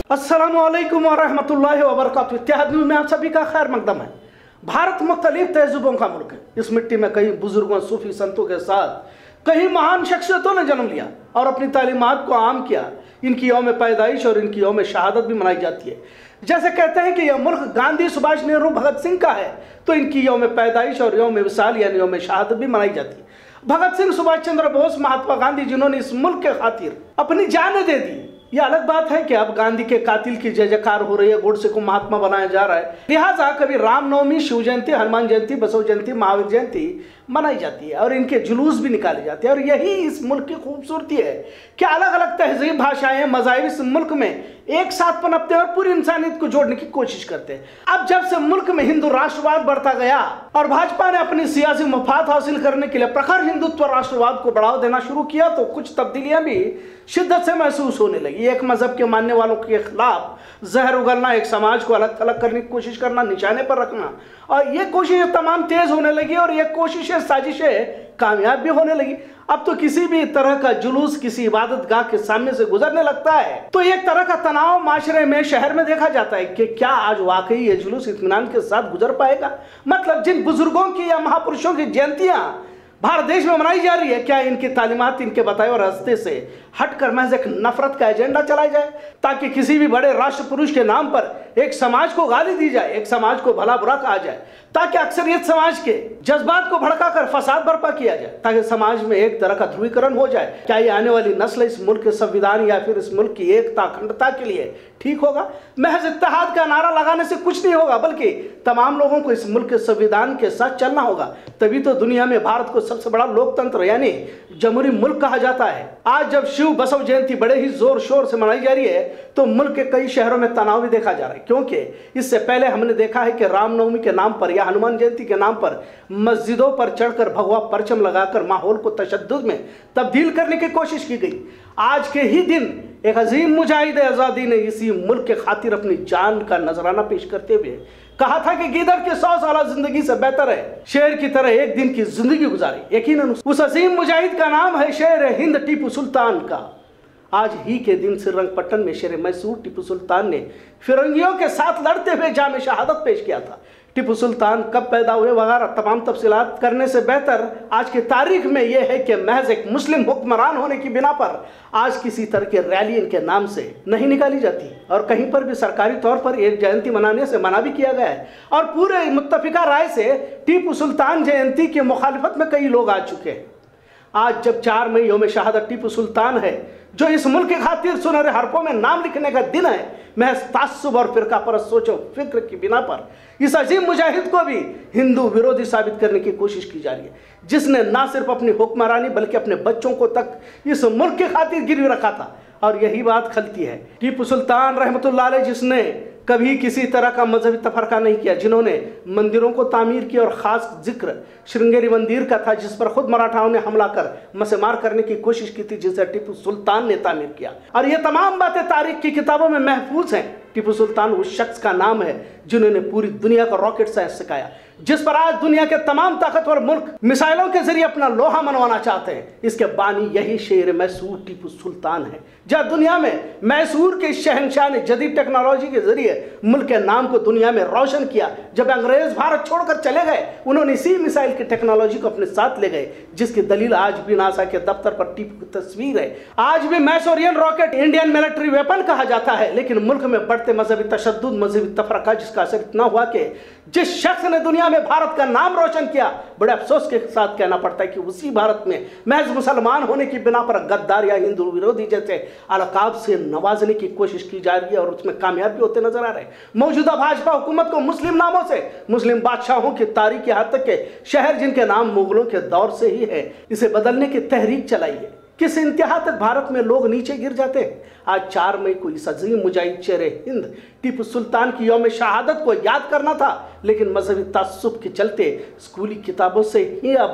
अस्सलामुअलैकुम वरहमतुल्लाहि वबरकातुहू। इत्तेहाद न्यूज़ में आप सभी का खैर मकदम है। भारत मुख्तलिफ तहज़ुबों का मुल्क है। इस मिट्टी में कई बुजुर्गों, सूफी संतों के साथ कई महान शख्सियतों ने जन्म लिया और अपनी तालीमात को आम किया। इनकी यौम पैदाइश और इनकी यौम शहादत भी मनाई जाती है। जैसे कहते हैं कि यह मुल्क गांधी, सुभाष, नेहरू, भगत सिंह का है, तो इनकी यौम पैदाइश और यौम विसाल यानी यौम शहादत भी मनाई जाती है। भगत सिंह, सुभाष चंद्र बोस, महात्मा गांधी, जिन्होंने इस मुल्क के खातिर अपनी जान दे दी। यह अलग बात है कि अब गांधी के कातिल की जय जयकार हो रही है, गोडसे को महात्मा बनाया जा रहा है। लिहाजा कभी रामनवमी, शिव जयंती, हनुमान जयंती, बसव जयंती, महावीर जयंती मनाई जाती है और इनके जुलूस भी निकाले जाते हैं। और यही इस मुल्क की खूबसूरती है कि अलग अलग तहजीब, भाषाएं, मज़ाहिब इस मुल्क में एक साथ पनपते हैं और पूरी इंसानियत को जोड़ने की कोशिश करते हैं। अब जब से मुल्क में हिंदू राष्ट्रवाद बढ़ता गया और भाजपा ने अपनी सियासी मफाद हासिल करने के लिए प्रखर हिंदुत्व राष्ट्रवाद को बढ़ावा देना शुरू किया, तो कुछ तब्दीलियां भी शिद्दत से महसूस होने लगी। एक मजहब के मानने वालों के खिलाफ जहर उगलना, एक समाज को अलग थलग करने की कोशिश करना, निशाने पर रखना, और ये कोशिशें तमाम तेज होने लगी और ये कोशिशें, साजिशें कामयाब भी होने लगी। अब तो किसी भी तरह का जुलूस किसी इबादत गाह के सामने से गुजरने लगता है तो एक तरह का तनाव माशरे में, शहर में देखा जाता है कि क्या आज वाकई ये जुलूस इत्मीनान के साथ गुजर पाएगा। मतलब जिन बुजुर्गों की या महापुरुषों की जयंतियां भारत देश में मनाई जा रही है, क्या इनकी तालीमात, इनके बताए और रास्ते से हटकर महज एक नफरत का एजेंडा चलाया जाए ताकि किसी भी बड़े राष्ट्र पुरुष के नाम पर एक समाज को गाली दी जाए, एक समाज को भला बुरा कहा जाए, ताकि अक्सरियत समाज के जज्बात को भड़काकर फसाद बर्पा किया जाए, ताकि समाज में एक तरह का ध्रुवीकरण हो जाए। क्या ये आने वाली नस्ल इस मुल्क के संविधान या फिर इस मुल्क की एकता, अखंडता के लिए ठीक होगा? महज इत्तेहाद का नारा लगाने से कुछ नहीं होगा, बल्कि तमाम लोगों को इस मुल्क के संविधान के साथ चलना होगा। तभी तो दुनिया में भारत को सबसे बड़ा लोकतंत्र यानी जमहूरी मुल्क कहा जाता है। आज जब शिव बसव जयंती बड़े ही जोर शोर से मनाई जा रही है तो मुल्क के कई शहरों में तनाव भी देखा जा रहा है, क्योंकि इससे पहले हमने देखा है कि रामनवमी के नाम पर या हनुमान जयंती के नाम पर मस्जिदों पर चढ़कर भगवा परचम लगाकर माहौल को तशद्दुद में तब्दील करने की कोशिश की गई। आज के ही दिन एक अजीम मुजाहिद आज़ादी ने इसी मुल्क के खातिर अपनी जान का नजराना पेश करते हुए कहा था कि गीदड़ की 100 साल जिंदगी से बेहतर है शेर की तरह एक दिन की जिंदगी गुजारी। यकीनन उस अजीम मुजाहिद का नाम है शेर हिंद टीपू सुल्तान का। आज ही के दिन श्रीरंगपट्टन में शेर मैसूर टीपू सुल्तान ने फिरंगियों के साथ लड़ते हुए जाम शहादत पेश किया था। टीपू सुल्तान कब पैदा हुए वगैरह तमाम तफसीलात करने से बेहतर आज की तारीख में यह है कि महज एक मुस्लिम हुक्मरान होने की बिना पर आज किसी तरह की रैली इनके नाम से नहीं निकाली जाती और कहीं पर भी सरकारी तौर पर एक जयंती मनाने से मना भी किया गया है। और पूरे मुत्तफिका राय से टीपू सुल्तान जयंती की मुखालिफत में कई लोग आ चुके हैं। आज जब 4 मई यौम शहादत टीपू सुल्तान है, जो इस मुल्क के खातिर सुनहरे हरफों में नाम लिखने का दिन है, महज तास्सुब और फिरका परस्त सोचो फिक्र की बिना पर इस अजीम मुजाहिद को भी हिंदू विरोधी साबित करने की कोशिश की जा रही है, जिसने ना सिर्फ अपनी हुक्मरानी बल्कि अपने बच्चों को तक इस मुल्क के खातिर गिरवी रखा था। और यही बात खलती है। टीपू सुल्तान रहमतुल्लाह अलैह, जिसने कभी किसी तरह का मजहबी तफरका नहीं किया, जिन्होंने मंदिरों को तामीर किया और ख़ास जिक्र श्रृंगेरी मंदिर का था जिस पर खुद मराठाओं ने हमला कर मसेमार करने की कोशिश की थी, जिसे टीपू सुल्तान ने तामीर किया। और ये तमाम बातें तारीख की किताबों में महफूज हैं। टीपू सुल्तान उस शख्स का नाम है जिन्होंने पूरी दुनिया को रॉकेट साइंस सिखाया, जिस पर आज दुनिया के तमाम ताकतवर मुल्क मिसाइलों के जरिए अपना लोहा मनवाना चाहते हैं। इसके बानी यही शेर मैसूर टीपू सुल्तान है। जब दुनिया में मैसूर के शहंशाह ने जदीद टेक्नोलॉजी के जरिए मुल्क के नाम को दुनिया में रोशन किया, जब अंग्रेज भारत छोड़कर चले गए उन्होंने इसी मिसाइल की टेक्नोलॉजी को अपने साथ ले गए, जिसकी दलील आज भी नासा के दफ्तर पर टीपू की तस्वीर है। आज भी Mysorean rocket Indian military weapon कहा जाता है, लेकिन मुल्क में बढ़ते मजहबी तशद्दुद, मजहबी तफरका, जिसका असर इतना हुआ कि जिस शख्स ने दुनिया में भारत का नाम रोशन किया, बड़े अफसोस के साथ कहना पड़ता है कि उसी भारत में महज मुसलमान होने की बिना पर गद्दार या हिंदू विरोधी जैसे अलकाब से नवाजने की कोशिश की जा रही है और उसमें कामयाब भी होते नजर आ रहे हैं। मौजूदा भाजपा हुकूमत को मुस्लिम नामों से, मुस्लिम बादशाहों की तारीख यहाँ तक के शहर जिनके नाम मुगलों के दौर से ही है, इसे बदलने की तहरीक चलाई है। किस इंतहा तक भारत में लोग नीचे गिर जाते हैं। आज 4 मई को इस अजीम मुजाहिद शेर हिंद टीपू सुल्तान की यौम शहादत को याद करना था, लेकिन मजहबी तासुब के चलते स्कूली किताबों से ही अब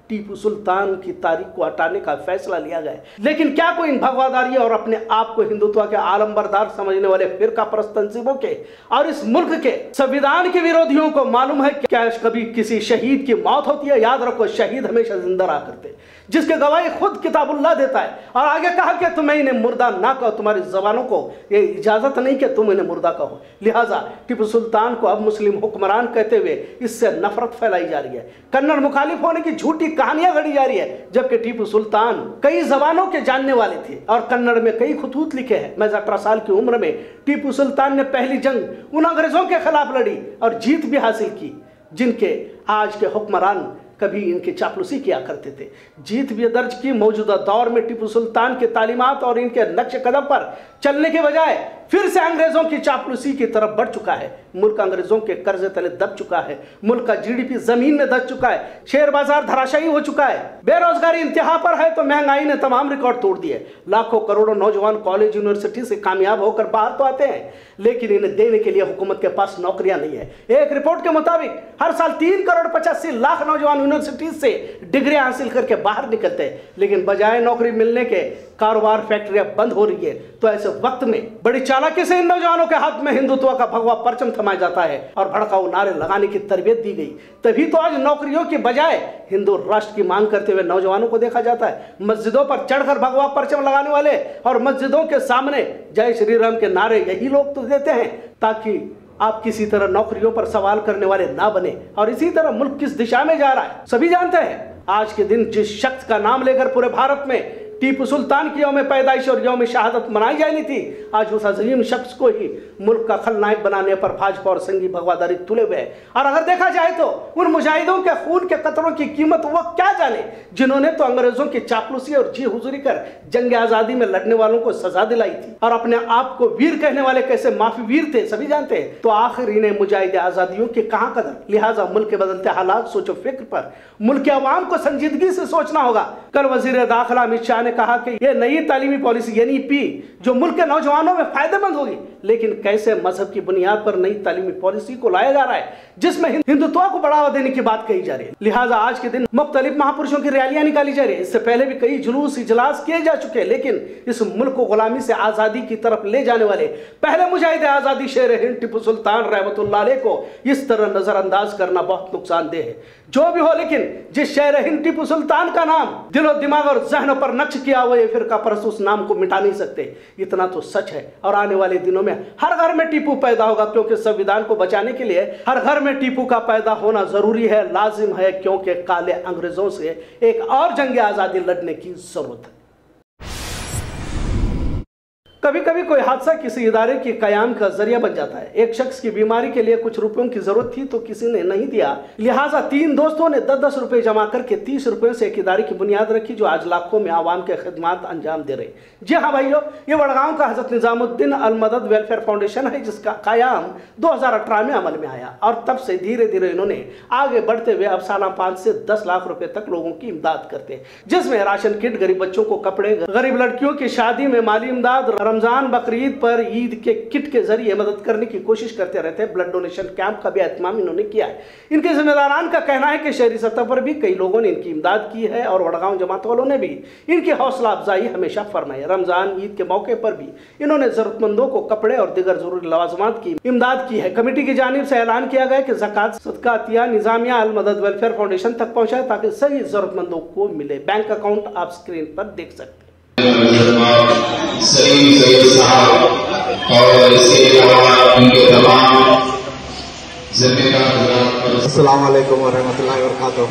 टीपू सुल्तान की तारीख को हटाने का फैसला लिया गया। लेकिन क्या कोई इन भगवादारी और अपने आप को हिंदुत्व के आलमबरदार समझने वाले फिरका परस्त तंजीमों के और इस मुल्क के संविधान के विरोधियों को मालूम है क्या कभी किसी शहीद की मौत होती है? याद रखो, शहीद हमेशा जिंदा रहा करते, जिसके गवाही खुद किताबुल्लाह देता है। और आगे कहा कि तुम्हें इन्हें मुर्दा ना कहो, तुम्हारी जबानों को ये इजाजत नहीं कि तुम इन्हें मुर्दा कहो। लिहाजा टीपू सुल्तान को अब मुस्लिम हुक्मरान कहते हुए इससे नफरत फैलाई जा रही है। कन्नड़ मुखालिफ होने की झूठी कहानियां गढ़ी जा रही है, जबकि टीपू सुल्तान कई जबानों के जानने वाले थे और कन्नड़ में कई खतूत लिखे हैं। मैं 18 साल की उम्र में टीपू सुल्तान ने पहली जंग उन अंग्रेजों के खिलाफ लड़ी और जीत भी हासिल की, जिनके आज के हुक्मरान कभी इनकी चापलूसी किया करते थे। जीत भी दर्ज की। मौजूदा दौर में टीपू सुल्तान के तालीमात और इनके नक्श कदम पर चलने के बजाय फिर से अंग्रेजों की चापलूसी की तरफ बढ़ चुका है। मुल्क अंग्रेजों के कर्जे तले दब चुका है। मुल्क का जीडीपी जमीन में दब चुका है। शेयर बाजार धराशायी हो चुका है। बेरोजगारी इंतहा पर है तो महंगाई ने तमाम रिकॉर्ड तोड़ दिए। लाखों करोड़ों नौजवान कॉलेज यूनिवर्सिटी से कामयाब होकर बाहर तो आते हैं, लेकिन इन्हें देने के लिए हुकूमत के पास नौकरियां नहीं है। एक रिपोर्ट के मुताबिक हर साल 3,85,00,000 नौजवान यूनिवर्सिटी से डिग्रियां हासिल करके बाहर निकलते हैं, लेकिन बजाय नौकरी मिलने के कारोबार फैक्ट्रियां बंद हो रही है। तो ऐसे वक्त में बड़ी चालाकी से इन नौजवानों के हाथ में हिंदुत्व का भगवा परचम थमाया जाता है और भड़काऊ नारे लगाने की तरबियत दी गई। तभी तो आज नौकरियों की बजाय हिंदू राष्ट्र की मांग करते हुए नौजवानों को देखा जाता है। मस्जिदों पर चढ़कर भगवा परचम लगाने वाले और मस्जिदों के सामने जय श्री राम के नारे यही लोग तो देते हैं, ताकि आप किसी तरह नौकरियों पर सवाल करने वाले ना बने। और इसी तरह मुल्क किस दिशा में जा रहा है सभी जानते हैं। आज के दिन जिस शख्स का नाम लेकर पूरे भारत में टीपू सुल्तान की यौम पैदाइश और यौम शहादत मनाई जानी थी, आज उस अजीम शख्स को ही मुल्क का खलनायक बनाने पर भाजपा और संघी भगवादारी तुले हुए हैं। और अगर देखा जाए तो उन मुजाहिदों के खून के कतरों की कीमत वो क्या जाने, जिन्होंने तो अंग्रेजों की चापलूसी और जी हुजूरी कर जंग आजादी में लड़ने वालों को सजा दिलाई थी और अपने आप को वीर कहने वाले कैसे माफी वीर थे सभी जानते हैं। तो आखिर इन्हें मुजाहिद आजादियों की कहां कदर। लिहाजा मुल्क के बदलते हालात सोचो फिक्र पर मुल्क के अवाम को संजीदगी से सोचना होगा। कल वजीर दाखिला अमित शाह ने कहा कि यह नई तालीमी पॉलिसी यानी पी जो मुल्क के नौजवानों में फायदेमंद होगी, लेकिन कैसे मजहब की बुनियाद पर नई तालीमी पॉलिसी को लाया जा रहा है जिसमें हिंदुत्व को बढ़ावा देने की बात कही जा रही है। लिहाजा आज के दिन मुख्तलिफ महापुरुषों की रैलियां निकाली जा रही है। इससे पहले भी कई जुलूस इजलास किए जा चुके हैं, लेकिन इस मुल्क को गुलामी से आजादी की तरफ ले जाने वाले पहले मुजाहिद आजादी शेर हिंद टीपू सुल्तान रहमतुल्लाह अलैह को इस तरह नजरअंदाज करना बहुत नुकसानदेह है। जो भी हो, लेकिन जिस शेर हिंद टीपू सुल्तान का नाम दिलो दिमाग और जहन पर नक्श किया हुआ फिरका परस्त उस नाम को मिटा नहीं सकते। इतना तो सच है। और आने वाले दिनों में हर घर में टीपू पैदा होगा, क्योंकि संविधान को बचाने के लिए हर घर में टीपू का पैदा होना जरूरी है, लाजिम है, क्योंकि काले अंग्रेजों से एक और जंग आजादी लड़ने की जरूरत है। कभी कभी कोई हादसा किसी इदारे के कयाम का जरिया बन जाता है। एक शख्स की बीमारी के लिए कुछ रुपयों की जरूरत थी तो किसी ने नहीं दिया, लिहाजा 3 दोस्तों ने 10-10 रुपए जमा करके 30 रुपए से एक इदारे की बुनियाद रखी जो आज लाखों में आवाम के खिदमत अंजाम दे रहे। जी हाँ भाइयों, ये वडगांव का हजरत निजामुद्दीन अल मदद वेलफेयर फाउंडेशन है, जिसका कयाम 2018 में अमल में आया और तब से धीरे धीरे इन्होंने आगे बढ़ते हुए अब सालाना 5 से 10 लाख रुपए तक लोगों की इमदाद करते हैं, जिसमें राशन किट, गरीब बच्चों को कपड़े, गरीब लड़कियों की शादी में माली इमदाद, रमजान बकरीद पर ईद के किट के जरिए मदद करने की कोशिश करते रहते हैं। ब्लड डोनेशन कैंप का भी एहतमाम इन्होंने किया है। इनके जिम्मेदारान का कहना है कि शहरी सतह पर भी कई लोगों ने इनकी इमदाद की है और वडगांव जमात वालों ने भी इनकी हौसला अफजाई हमेशा फरमाई। रमजान ईद के मौके पर भी इन्होंने जरूरतमंदों को कपड़े और दीगर जरूरी लवाजमात की इमदाद की है। कमेटी की जानिब से ऐलान किया गया कि ज़कात, सदका, अतिया निजामिया अल मदद वेलफेयर फाउंडेशन तक पहुंचाए ताकि सही जरूरतमंदों को मिले। बैंक अकाउंट आप स्क्रीन पर देख सकते हैं। अस्सलाम वालेकुम वरहमतुल्लाहि वबरकातुहू।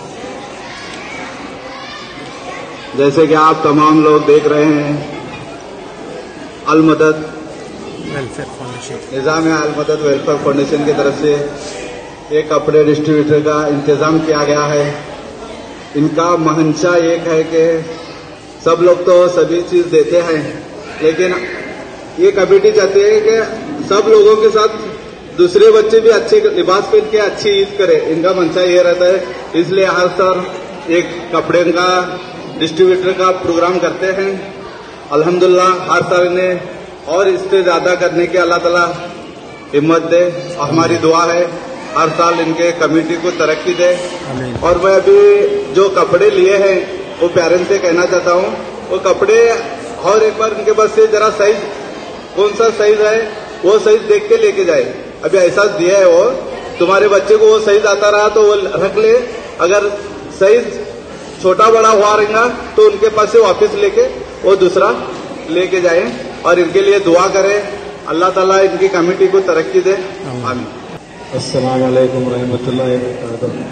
जैसे कि आप तमाम लोग देख रहे हैं, अल मदद वेलफेयर फाउंडेशन, निजाम अल मदद वेलफेयर फाउंडेशन की तरफ से एक कपड़े डिस्ट्रीब्यूटर का इंतजाम किया गया है। इनका मंशा एक है कि सब लोग तो सभी चीज देते हैं, लेकिन ये कमेटी चाहती है कि सब लोगों के साथ दूसरे बच्चे भी अच्छे लिबास पहन के अच्छी ईद करे। इनका मंशा ये रहता है, इसलिए हर साल एक कपड़े का डिस्ट्रीब्यूटर का प्रोग्राम करते हैं। अल्हम्दुलिल्लाह हर साल इन्हें और इससे ज्यादा करने की अल्लाह ताला हिम्मत दे। हमारी दुआ है हर साल इनके कमेटी को तरक्की दे। और मैं अभी जो कपड़े लिए हैं वो पेरेंट्स से कहना चाहता हूँ, वो कपड़े और एक बार इनके पास से जरा साइज कौन सा साइज है वो साइज देख के लेके जाए। अभी ऐसा दिया है वो, तुम्हारे बच्चे को वो साइज आता रहा तो वो रख ले, अगर साइज छोटा बड़ा हुआ रहेगा तो उनके पास से वापस लेके वो दूसरा लेके जाए और इनके लिए दुआ करें। अल्लाह ताला इनकी कमेटी को तरक्की दे। आमीन। अस्सलाम वालेकुम रहमतुल्लाहि व बरकातहू।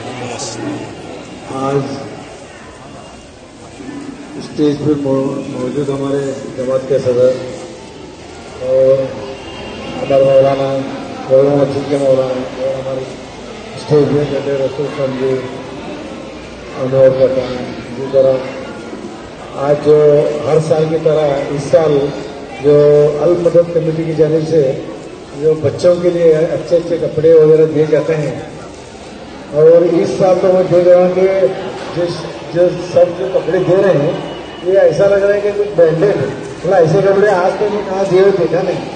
आज स्टेज पर मौजूद हमारे जमात के सदर और हमारे मौलाना मस्जिद के मौलाना और हमारे स्टेज में बैठे रसूल समझे अनवर पठान इसी तरह आज जो हर साल की तरह इस साल जो अल मदद कमेटी की जानिब से जो बच्चों के लिए अच्छे अच्छे कपड़े वगैरह दिए जाते हैं, और इस साल तो मैं देख रहा हूँ कि जो सब जो कपड़े दे रहे हैं ये ऐसा लग रहा है कि कुछ ब्रांडेड है, मतलब ऐसे कपड़े आज तक मैं कहाँ दिए हुए देखा नहीं।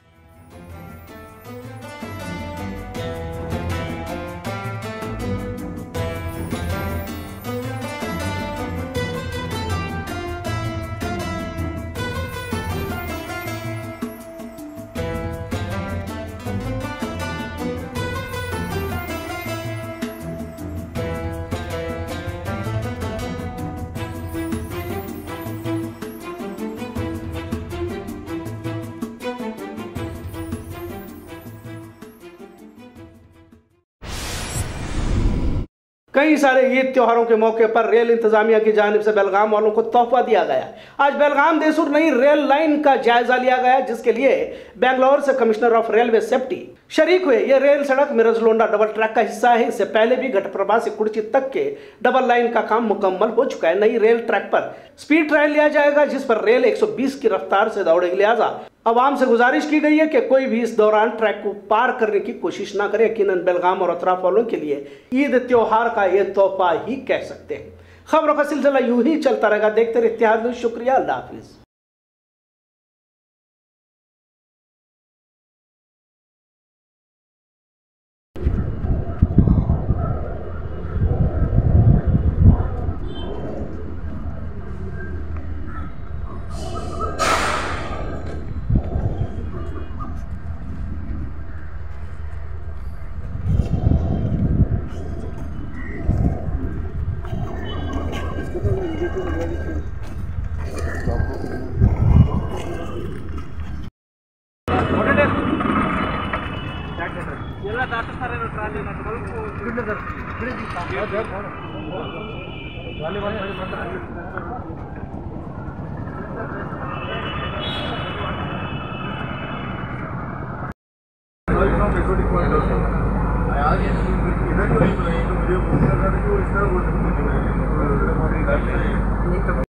कई सारे ईद त्योहारों के मौके पर रेल इंतजामिया की जानिब से बेलगाम वालों को तोहफा दिया गया। आज बेलगाम देसूर नई रेल लाइन का जायजा लिया गया, जिसके लिए बेंगलोर से कमिश्नर ऑफ रेलवे सेफ्टी शरीक हुए। यह रेल सड़क मिरजलोंडा डबल ट्रैक का हिस्सा है। इससे पहले भी घटप्रभा से कुर्ची तक के डबल लाइन का काम मुकम्मल हो चुका है। नई रेल ट्रैक पर स्पीड ट्रायल लिया जाएगा, जिस पर रेल 120 की रफ्तार से दौड़ेगी। लिहाजा आवाम से गुजारिश की गई है कि कोई भी इस दौरान ट्रैक को पार करने की कोशिश ना करे। यकीनन बेलगाम और अतराफ वालों के लिए ईद त्योहार का ये तोहफा ही कह सकते हैं। खबरों का सिलसिला यूं ही चलता रहेगा। देखते रहिए इत्तेहाद न्यूज़। शुक्रिया, अल्लाह हाफिज। इधर